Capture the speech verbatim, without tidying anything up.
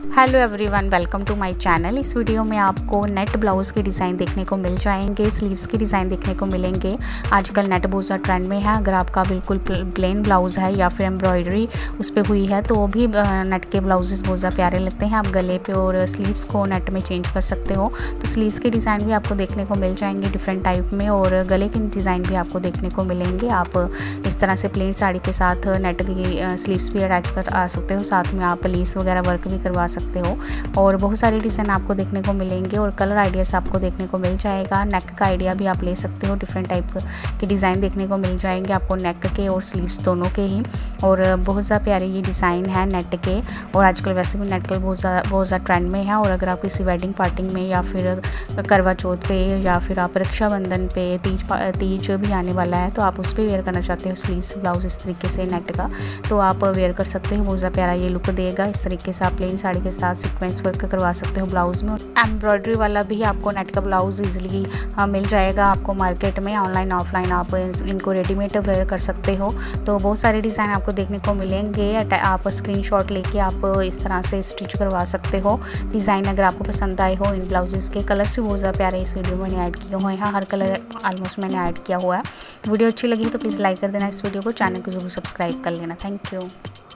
Hello everyone, welcome to my channel. इस video में आपको नेट ब्लाउज़ के डिज़ाइन देखने को मिल जाएंगे, स्लीव्स के डिज़ाइन देखने को मिलेंगे। आजकल नेट बहुत ट्रेंड में है। अगर आपका बिल्कुल प्लेन ब्लाउज़ है या फिर एम्ब्रॉयडरी उस पर हुई है तो वो भी नेट के ब्लाउजेस बहुत ज़्यादा प्यारे लगते हैं। आप गले पे और स्लीव्स को नेट में चेंज कर सकते हो। तो स्लीव्स के डिज़ाइन भी आपको देखने को मिल जाएंगे डिफरेंट टाइप में, और गले के डिज़ाइन भी आपको देखने को मिलेंगे। आप इस तरह से प्लेन साड़ी के साथ नेट की स्लीव्स भी अटैच कर आ सकते हो, साथ में आप लेस वगैरह वर्क भी करवा सकते हो। और बहुत सारे डिज़ाइन आपको देखने को मिलेंगे और कलर आइडियाज़ आपको देखने को मिल जाएगा। नेक का आइडिया भी आप ले सकते हो, डिफरेंट टाइप के डिज़ाइन देखने को मिल जाएंगे आपको नेक के और स्लीव्स दोनों के ही। और बहुत ज़्यादा प्यारे ये डिज़ाइन है नेट के, और आजकल वैसे भी नेट के बहुत ज़्यादा बहुत ज़्यादा ट्रेंड में है। और अगर आप किसी वेडिंग पार्टी में या फिर करवा चौथ पे या फिर आप रक्षाबंधन पे तीज तीज भी आने वाला है तो आप उस पर वेयर करना चाहते हो स्लीव्स ब्लाउज इस तरीके से नेट का, तो आप वेयर कर सकते हो। बहुत ज़्यादा प्यारा ये लुक देगा। इस तरीके से आप प्लेन साड़ी के साथ सीक्वेंस वर्क करवा सकते हो ब्लाउज़ में। एम्ब्रॉयडरी वाला भी आपको नेट का ब्लाउज़ इजीली मिल जाएगा आपको मार्केट में। ऑनलाइन ऑफलाइन आप इनको रेडीमेड वेयर कर सकते हो। तो बहुत सारे डिज़ाइन आपको देखने को मिलेंगे। आप स्क्रीनशॉट लेके आप इस तरह से स्टिच करवा सकते हो डिज़ाइन, अगर आपको पसंद आए हो। इन ब्लाउजेस के कलर्स भी बहुत ज़्यादा प्यारे इस वीडियो में मैंने ऐड किए हुए हैं। हर कलर ऑलमोस्ट मैंने ऐड किया हुआ है। वीडियो अच्छी लगी तो प्लीज़ लाइक कर देना इस वीडियो को, चैनल को जरूर सब्सक्राइब कर लेना। Thank you.